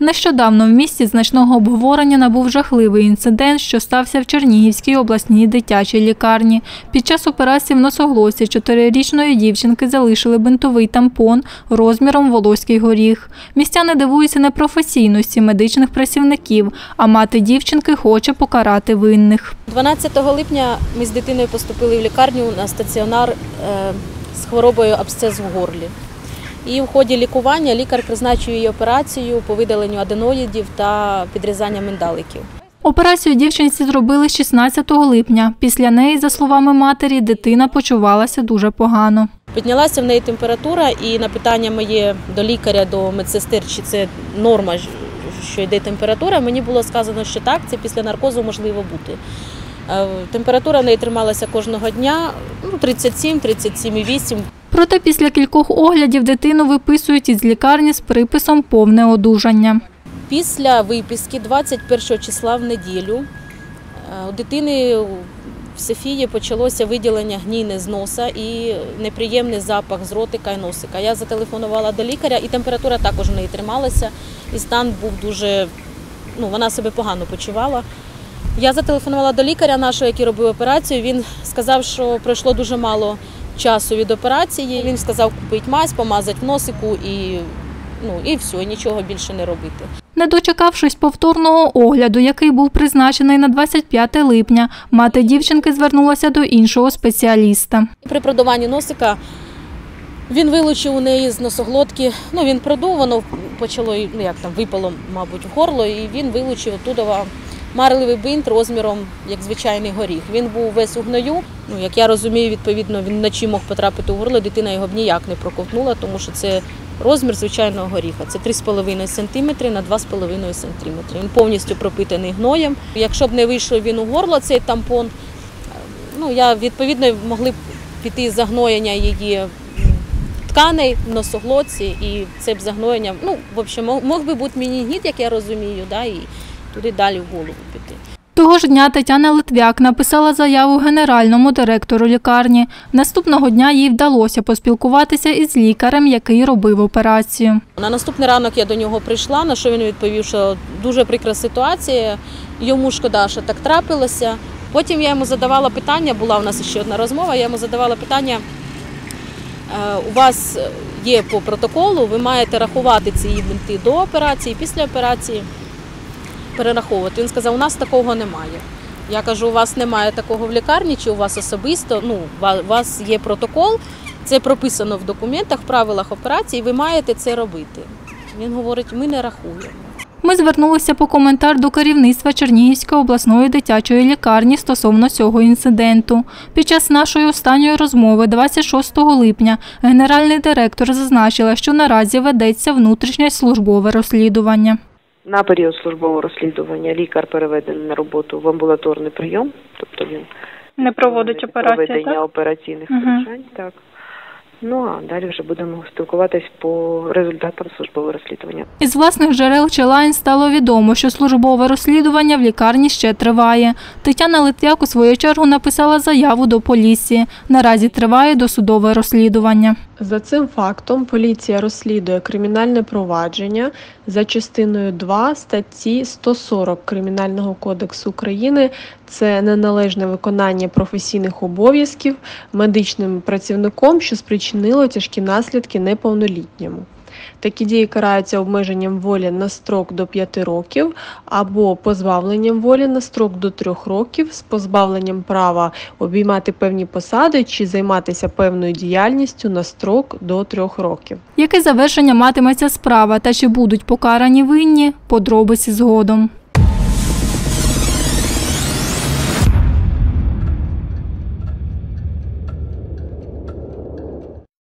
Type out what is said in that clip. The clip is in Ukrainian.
Нещодавно в місті значного обговорення набув жахливий інцидент, що стався в Чернігівській обласній дитячій лікарні. Під час операції в носоглотці 4-річної дівчинки залишили бинтовий тампон розміром волоський горіх. Містяни дивуються непрофесійності медичних працівників, а мати дівчинки хоче покарати винних. 12 липня ми з дитиною поступили в лікарню на стаціонар з хворобою абсцес в горлі. І в ході лікування лікар призначив їй операцію по видаленню аденоїдів та підрізання миндаликів. Операцію дівчинці зробили 16 липня. Після неї, за словами матері, дитина почувалася дуже погано. Піднялася в неї температура, і на питання моє до лікаря, до медсестер, чи це норма, що йде температура, мені було сказано, що так, це після наркозу можливо бути. Температура в неї трималася кожного дня, 37-37,8. Проте після кількох оглядів дитину виписують із лікарні з приписом «повне одужання». Після виписки 21 числа в неділю у дитини в Софії почалося виділення гнійне з носа і неприємний запах з ротика і носика. Я зателефонувала до лікаря, і температура також в неї трималася, і стан був дуже, вона себе погано почувала. Я зателефонувала до лікаря нашого, який робив операцію, він сказав, що пройшло дуже мало часу від операції. Він сказав купити мазь, помазати в носику і все, нічого більше не робити. Не дочекавшись повторного огляду, який був призначений на 25 липня, мати дівчинки звернулася до іншого спеціаліста. При продуванні носика він вилучив у неї з носоглотки, він продув, воно почало, випало, мабуть, в горло, і він вилучив оттуда марливий бинт розміром, як звичайний горіх. Він був весь у гною. Як я розумію, відповідно, він вночі мог потрапити у горло, дитина його б ніяк не проковтнула, тому що це розмір звичайного горіха. Це 3,5 см на 2,5 см. Він повністю пропитаний гноєм. Якщо б не вийшов він у горло, цей тампон, відповідно, могли б піти загноєння її тканей в носоглотці, і це б загноєння, мог би бути менінгіт, як я розумію, і туди далі в голову піти. Того ж дня Тетяна Литвяк написала заяву генеральному директору лікарні. Наступного дня їй вдалося поспілкуватися із лікарем, який робив операцію. На наступний ранок я до нього прийшла, на що він відповів, що дуже прикра ситуація, йому шкода, що так трапилося. Потім я йому задавала питання, була у нас ще одна розмова, я йому задавала питання, у вас є по протоколу, ви маєте рахувати ці бинти до операції, після операції. Перераховувати. Він сказав, у нас такого немає. Я кажу, у вас немає такого в лікарні, чи у вас особисто, у вас є протокол, це прописано в документах, в правилах операції, ви маєте це робити. Він говорить, ми не рахуємо. Ми звернулися по коментар до керівництва Чернігівської обласної дитячої лікарні стосовно цього інциденту. Під час нашої останньої розмови 26 липня генеральний директор зазначила, що наразі ведеться внутрішнє службове розслідування. На період службового розслідування лікар переведений на роботу в амбулаторний прийом, тобто він не проводить проведення операційних втручань. Так. А далі вже будемо спілкуватись по результатам службового розслідування. Із власних джерел Чилайн стало відомо, що службове розслідування в лікарні ще триває. Тетяна Литвяк у свою чергу написала заяву до поліції. Наразі триває досудове розслідування. За цим фактом поліція розслідує кримінальне провадження за частиною 2 статті 140 Кримінального кодексу України. Це неналежне виконання професійних обов'язків медичним працівником, що спричинило тяжкі наслідки неповнолітньому. Такі дії караються обмеженням волі на строк до 5 років або позбавленням волі на строк до 3 років з позбавленням права обіймати певні посади чи займатися певною діяльністю на строк до 3 років. Яке завершення матиметься справа та чи будуть покарані винні – подробиці згодом.